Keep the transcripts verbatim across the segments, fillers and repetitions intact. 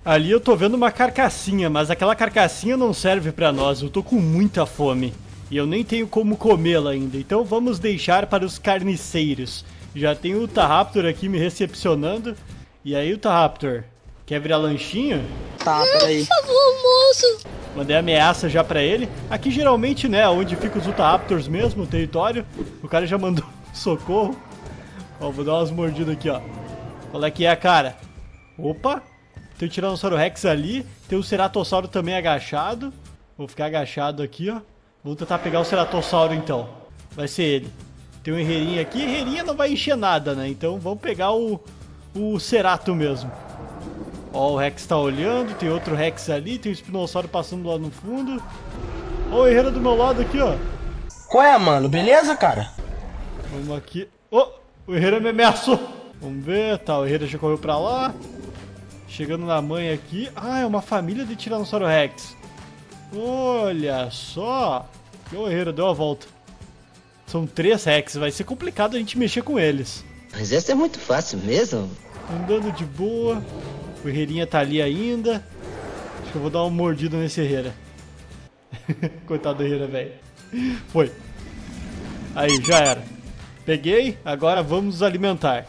Ali eu tô vendo uma carcassinha, mas aquela carcassinha não serve pra nós. Eu tô com muita fome. E eu nem tenho como comê-la ainda. Então vamos deixar para os carniceiros. Já tem o Utahraptor aqui me recepcionando. E aí, Utahraptor? Quer virar lanchinho? Tá, peraí. Por favor, moço. Mandei ameaça já pra ele. Aqui geralmente, né, onde fica os Utahraptors mesmo, o território. O cara já mandou socorro. Ó, vou dar umas mordidas aqui, ó. Qual é que é, cara? Opa! Tem o Tiranossauro Rex ali. Tem o Ceratossauro também agachado. Vou ficar agachado aqui, ó. Vou tentar pegar o Ceratossauro, então. Vai ser ele. Tem um Herreirinha aqui. Herreirinha não vai encher nada, né? Então vamos pegar o, o Cerato mesmo. Ó, o Rex tá olhando. Tem outro Rex ali. Tem o Espinossauro passando lá no fundo. Ó o Herreira do meu lado aqui, ó. Qual é, mano? Beleza, cara? Vamos aqui. Ó, oh, o Herreira me ameaçou. Vamos ver. Tá, o Herreira já correu pra lá. Chegando na mãe aqui. Ah, é uma família de Tiranossauro Rex. Olha só. O Herreira deu a volta. São três Rex. Vai ser complicado a gente mexer com eles. Mas essa é muito fácil mesmo. Andando de boa. O Herreirinha tá ali ainda. Acho que eu vou dar uma mordida nesse Herreira. Coitado do Herreira, velho. Foi. Aí, já era. Peguei. Agora vamos nos alimentar.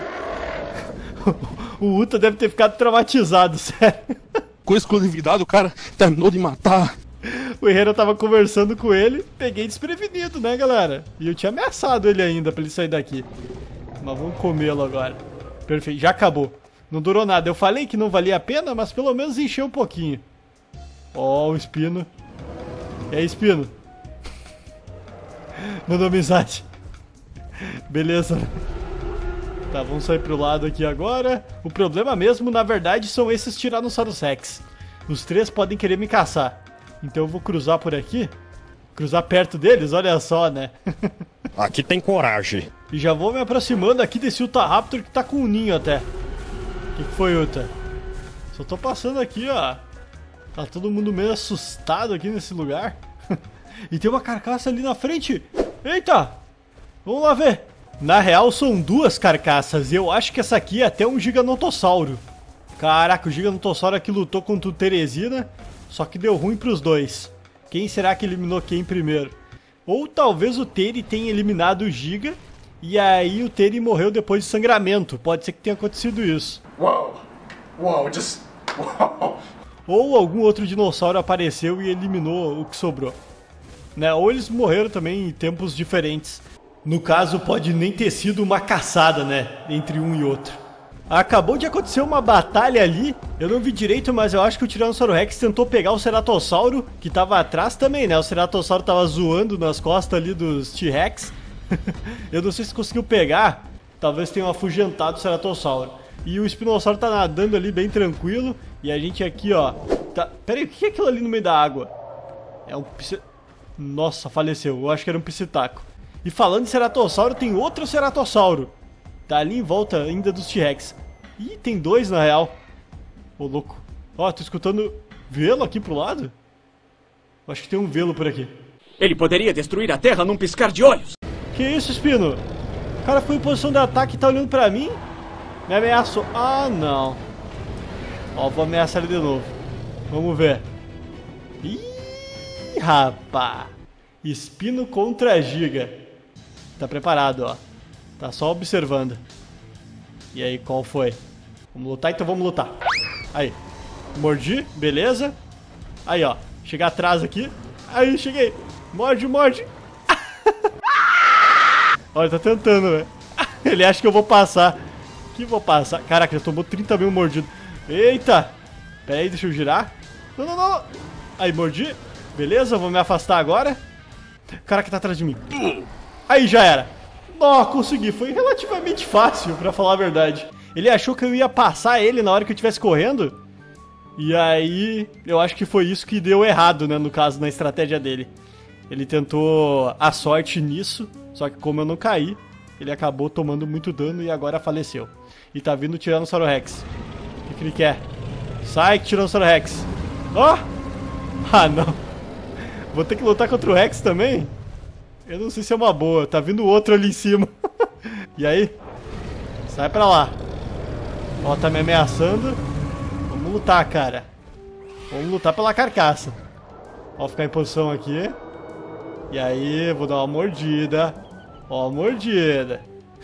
O Uta deve ter ficado traumatizado, sério. Com exclusividade, o cara terminou de matar. O Herreira tava conversando com ele, peguei desprevenido, né, galera? E eu tinha ameaçado ele ainda pra ele sair daqui. Mas vamos comê-lo agora. Perfeito, já acabou. Não durou nada. Eu falei que não valia a pena, mas pelo menos encheu um pouquinho. Ó, o Espino. E aí, Espino? Mandou amizade. Beleza. Tá, vamos sair pro lado aqui agora. O problema mesmo, na verdade, são esses Tiranossauros Rex. Os três podem querer me caçar. Então eu vou cruzar por aqui. Cruzar perto deles, olha só, né? Aqui tem coragem. E já vou me aproximando aqui desse Utahraptor que tá com um ninho até. O que, que foi, Uta? Só tô passando aqui, ó. Tá todo mundo meio assustado aqui nesse lugar. E tem uma carcaça ali na frente. Eita! Vamos lá ver. Na real são duas carcaças. E eu acho que essa aqui é até um Gigantossauro. Caraca, o Gigantossauro aqui lutou contra o Teresina. Só que deu ruim pros dois. Quem será que eliminou quem primeiro? Ou talvez o Teri tenha eliminado o Giga. E aí o Teri morreu depois de sangramento. Pode ser que tenha acontecido isso. Uou! Uou, just... Uou! Ou algum outro dinossauro apareceu e eliminou o que sobrou. Né? Ou eles morreram também em tempos diferentes. No caso, pode nem ter sido uma caçada, né? Entre um e outro. Acabou de acontecer uma batalha ali. Eu não vi direito, mas eu acho que o Tiranossauro Rex tentou pegar o Ceratossauro, que tava atrás também, né? O Ceratossauro tava zoando nas costas ali dos T-Rex. Eu não sei se conseguiu pegar. Talvez tenha afugentado o Ceratossauro. E o Espinossauro tá nadando ali bem tranquilo. E a gente aqui, ó... Tá... Pera aí, o que é aquilo ali no meio da água? É um... Psi... Nossa, faleceu. Eu acho que era um Psitaco. E falando de Ceratossauro, tem outro Ceratossauro. Tá ali em volta ainda dos T-Rex. Ih, tem dois na real. Ô, louco. Ó, tô escutando velo aqui pro lado. Acho que tem um velo por aqui. Ele poderia destruir a Terra num piscar de olhos. Que isso, Espino? O cara ficou em posição de ataque e tá olhando pra mim? Me ameaçou. Ah, não. Ó, vou ameaçar ele de novo. Vamos ver. Ih, rapá. Espino contra Giga. Tá preparado, ó. Tá só observando. E aí, qual foi? Vamos lutar? Então vamos lutar. Aí. Mordi, beleza. Aí, ó. Chegar atrás aqui. Aí, cheguei. Morde, morde. Olha, tá tentando, velho. Ele acha que eu vou passar. Que vou passar? Caraca, já tomou trinta mil mordidos. Eita. Pera aí, deixa eu girar. Não, não, não. Aí, mordi. Beleza, vou me afastar agora. Caraca, tá atrás de mim. Aí, já era. Ó, consegui. Foi relativamente fácil, pra falar a verdade. Ele achou que eu ia passar ele na hora que eu estivesse correndo. E aí, eu acho que foi isso que deu errado, né, no caso, na estratégia dele. Ele tentou a sorte nisso, só que como eu não caí, ele acabou tomando muito dano e agora faleceu. E tá vindo o Tiranossauro Rex. O que, que ele quer? Sai, Tiranossauro Rex. Ó! Oh! Ah, não. Vou ter que lutar contra o Rex também? Eu não sei se é uma boa. Tá vindo outro ali em cima. E aí? Sai pra lá. Ó, tá me ameaçando. Vamos Vamos lutar, cara. Vamos lutar pela carcaça. Vou ficar em posição aqui. E aí, vou dar uma mordida. Ó, uma mordida.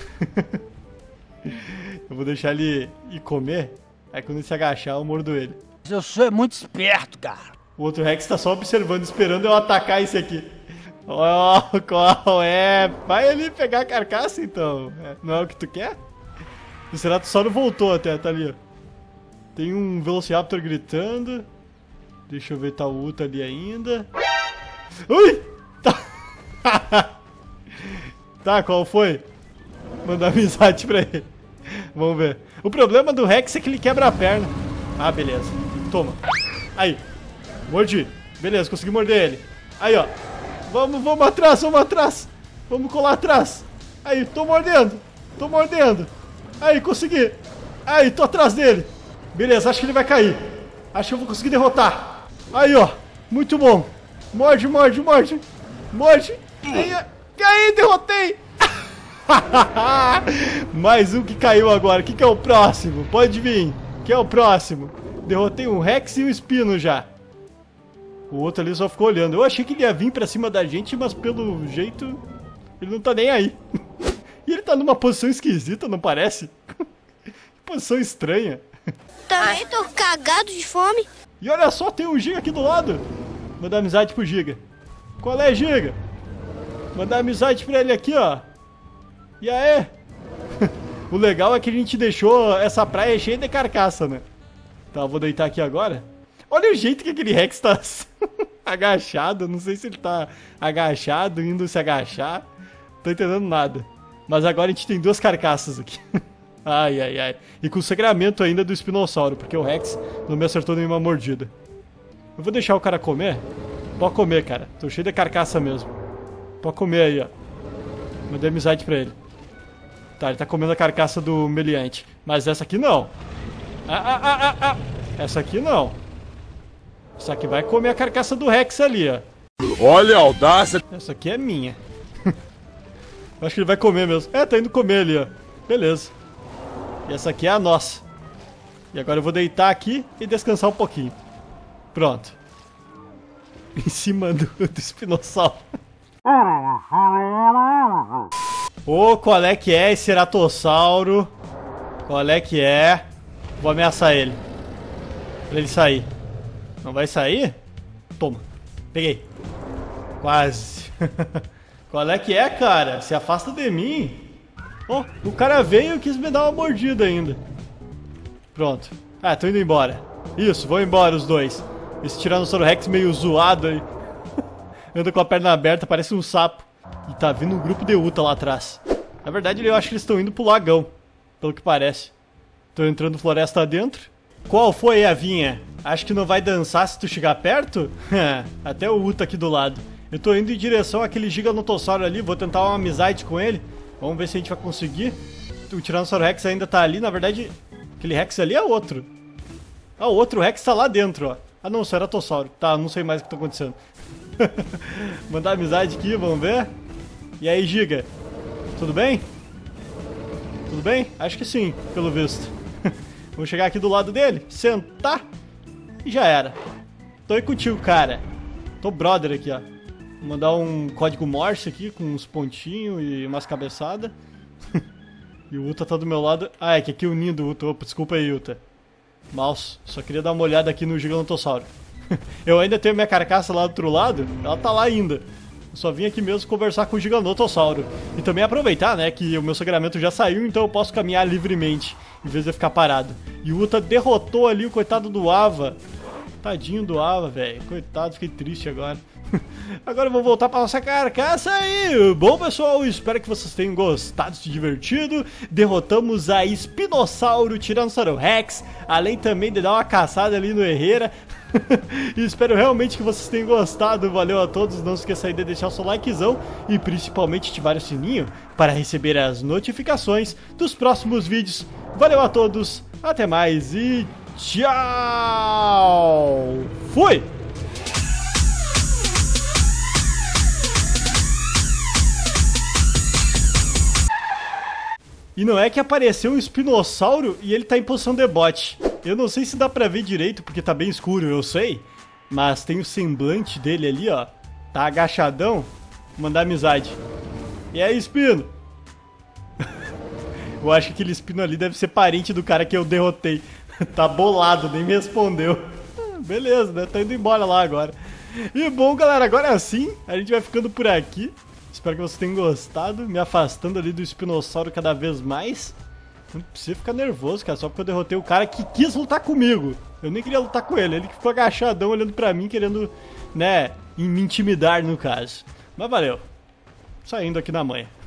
Eu vou deixar ele ir comer. Aí quando ele se agachar, eu mordo ele. Eu sou muito esperto, cara. O outro Rex tá só observando, esperando eu atacar esse aqui. Ó, oh, qual é? Vai ali pegar a carcaça, então. Não é o que tu quer? O Ceratossauro voltou até, tá ali, ó. Tem um Velociraptor gritando. Deixa eu ver, tá o Uta ali ainda. Ui! Tá, tá, qual foi? Mandar amizade pra ele. Vamos ver. O problema do Rex é que ele quebra a perna. Ah, beleza. Toma. Aí. Mordi. Beleza, consegui morder ele. Aí, ó. Vamos, vamos atrás, vamos atrás. Vamos colar atrás. Aí, tô mordendo. Tô mordendo. Aí, consegui. Aí, tô atrás dele. Beleza, acho que ele vai cair. Acho que eu vou conseguir derrotar. Aí, ó. Muito bom. Morde, morde, morde. Morde. Aí, aí derrotei. Mais um que caiu agora. O que, que é o próximo? Pode vir. Quem é o próximo? Derrotei um Rex e um Espino já. O outro ali só ficou olhando. Eu achei que ele ia vir pra cima da gente, mas pelo jeito ele não tá nem aí. E ele tá numa posição esquisita, não parece? Posição estranha. Também tô cagado de fome. E olha só, tem um Giga aqui do lado. Mandar amizade pro Giga. Qual é, Giga? Mandar amizade pra ele aqui, ó. E aí? O legal é que a gente deixou essa praia cheia de carcaça, né? Tá, vou deitar aqui agora. Olha o jeito que aquele Rex tá agachado. Não sei se ele tá agachado, indo se agachar. Não tô entendendo nada. Mas agora a gente tem duas carcaças aqui. Ai, ai, ai. E com o sangramento ainda do espinossauro, porque o Rex não me acertou nenhuma mordida. Eu vou deixar o cara comer? Pode comer, cara. Tô cheio de carcaça mesmo. Pode comer aí, ó. Mandei amizade pra ele. Tá, ele tá comendo a carcaça do meliante. Mas essa aqui não. Ah, ah, ah, ah, ah. Essa aqui não. Essa aqui vai comer a carcaça do Rex ali, ó. Olha a audácia. Essa aqui é minha. Eu acho que ele vai comer mesmo. É, tá indo comer ali, ó. Beleza. E essa aqui é a nossa. E agora eu vou deitar aqui e descansar um pouquinho. Pronto. Em cima do, do espinossauro. Ô, qual é que é esse ceratossauro? Qual é que é? Vou ameaçar ele. Pra ele sair. Não vai sair? Toma. Peguei. Quase. Qual é que é, cara? Se afasta de mim. Oh, o cara veio e quis me dar uma mordida ainda. Pronto. Ah, tô indo embora. Isso, vou embora os dois. Esse Tiranossauro Rex meio zoado aí. Anda com a perna aberta, parece um sapo. E tá vindo um grupo de Uta lá atrás. Na verdade, eu acho que eles estão indo pro lagão. Pelo que parece. Tô entrando floresta adentro. Qual foi, Avinha? Acho que não vai dançar se tu chegar perto? Até o Uta aqui do lado. Eu tô indo em direção àquele Giganotossauro ali. Vou tentar uma amizade com ele. Vamos ver se a gente vai conseguir. O Tiranossauro Rex ainda tá ali. Na verdade, aquele Rex ali é outro. Ah, o outro Rex tá lá dentro, ó. Ah, não, Ceratossauro. Tá, não sei mais o que tá acontecendo. Mandar amizade aqui, vamos ver. E aí, Giga? Tudo bem? Tudo bem? Acho que sim, pelo visto. Vamos chegar aqui do lado dele, sentar e já era. Tô aí contigo, cara. Tô brother aqui, ó. Vou mandar um código Morse aqui com uns pontinhos e umas cabeçadas. E o Uta tá do meu lado. Ah, é que aqui é o ninho do Uta. Opa, desculpa aí, Uta. Mouse, só queria dar uma olhada aqui no Gigantossauro. Eu ainda tenho minha carcaça lá do outro lado. Ela tá lá ainda. Eu só vim aqui mesmo conversar com o Gigantossauro. E também aproveitar, né, que o meu sangramento já saiu, então eu posso caminhar livremente, em vez de ficar parado. E o Uta derrotou ali o coitado do Ava. Tadinho do Ava, velho. Coitado, fiquei triste agora. Agora eu vou voltar para nossa carcaça aí. Bom, pessoal, espero que vocês tenham gostado, se divertido. Derrotamos a Espinossauro, Tiranossauro Rex, além também de dar uma caçada ali no Herrera. E espero realmente que vocês tenham gostado. Valeu a todos, não se esqueça aí de deixar o seu likezão e principalmente ativar o sininho para receber as notificações dos próximos vídeos. Valeu a todos, até mais e tchau! Fui! E não é que apareceu um espinossauro e ele tá em posição de bote. Eu não sei se dá pra ver direito, porque tá bem escuro, eu sei. Mas tem o semblante dele ali, ó. Tá agachadão. Vou mandar amizade. E aí, Espino? Eu acho que aquele Espino ali deve ser parente do cara que eu derrotei. Tá bolado, nem me respondeu. Beleza, né? Tá indo embora lá agora. E bom, galera, agora sim, a gente vai ficando por aqui. Espero que vocês tenham gostado. Me afastando ali do espinossauro cada vez mais. Não precisa ficar nervoso, cara, só porque eu derrotei o cara que quis lutar comigo. Eu nem queria lutar com ele, ele que ficou agachadão olhando pra mim, querendo, né, me intimidar no caso. Mas valeu. Saindo aqui na manha.